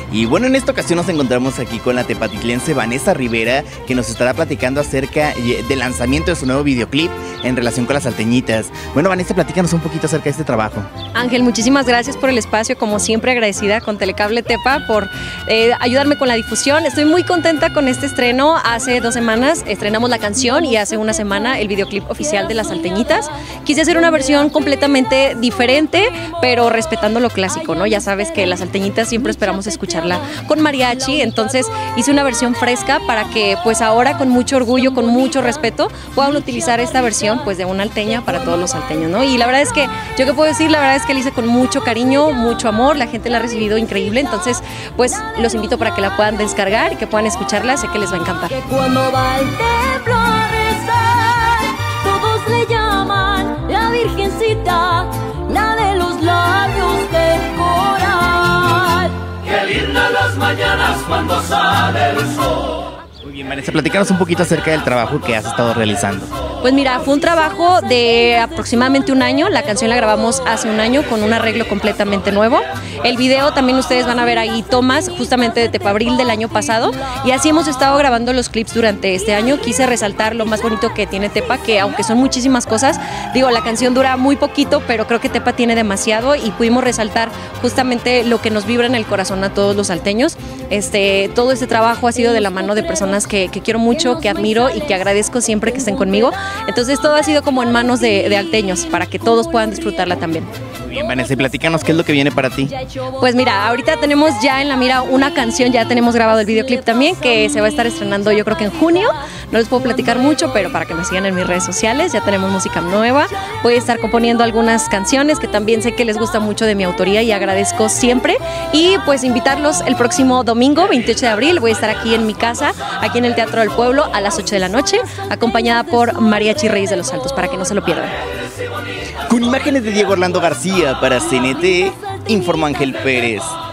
Y bueno, en esta ocasión nos encontramos aquí con la tepatitlense Vanessa Rivera, que nos estará platicando acerca del lanzamiento de su nuevo videoclip en relación con las salteñitas. Bueno, Vanessa, platícanos un poquito acerca de este trabajo. Ángel, muchísimas gracias por el espacio, como siempre agradecida con Telecable Tepa por ayudarme con la difusión. Estoy muy contenta con este estreno. Hace 2 semanas estrenamos la canción y hace 1 semana el videoclip oficial de las salteñitas. Quise hacer una versión completamente diferente, pero respetando lo clásico, ¿no? Ya sabes que las salteñitas siempre esperamos escucharla con mariachi, entonces hice una versión fresca para que pues ahora con mucho orgullo, con mucho respeto, puedan utilizar esta versión pues de una alteña para todos los salteños, ¿no? Y la verdad es que, ¿yo qué puedo decir? La verdad es que la hice con mucho cariño, mucho amor, la gente la ha recibido increíble, entonces pues los invito para que la puedan descargar y que puedan escucharla, sé que les va a encantar. Que cuando va el templo a rezar, todos le llaman la Virgencita, la de los labios de coral. Qué lindas las mañanas cuando sale el sol. Muy bien, Vanessa, platícanos un poquito acerca del trabajo que has estado realizando. Pues mira, fue un trabajo de aproximadamente 1 año, la canción la grabamos hace 1 año con un arreglo completamente nuevo. El video también ustedes van a ver ahí tomas justamente de Tepabril del año pasado y así hemos estado grabando los clips durante este año. Quise resaltar lo más bonito que tiene Tepa, que aunque son muchísimas cosas, digo, la canción dura muy poquito, pero creo que Tepa tiene demasiado y pudimos resaltar justamente lo que nos vibra en el corazón a todos los salteños. Todo este trabajo ha sido de la mano de personas que quiero mucho, que admiro y que agradezco siempre que estén conmigo. Entonces todo ha sido como en manos de alteños para que todos puedan disfrutarla también. Muy bien, Vanessa, y platícanos qué es lo que viene para ti. Pues mira, ahorita tenemos ya en la mira una canción, ya tenemos grabado el videoclip también, que se va a estar estrenando yo creo que en junio. No les puedo platicar mucho, pero para que me sigan en mis redes sociales, ya tenemos música nueva. Voy a estar componiendo algunas canciones que también sé que les gusta mucho de mi autoría y agradezco siempre. Y pues invitarlos el próximo domingo, 28 de abril, voy a estar aquí en mi casa, aquí en el Teatro del Pueblo, a las 8 de la noche, acompañada por Mariachi Reyes de los Altos, para que no se lo pierdan. Con imágenes de Diego Orlando García para CNT, informó Ángel Pérez.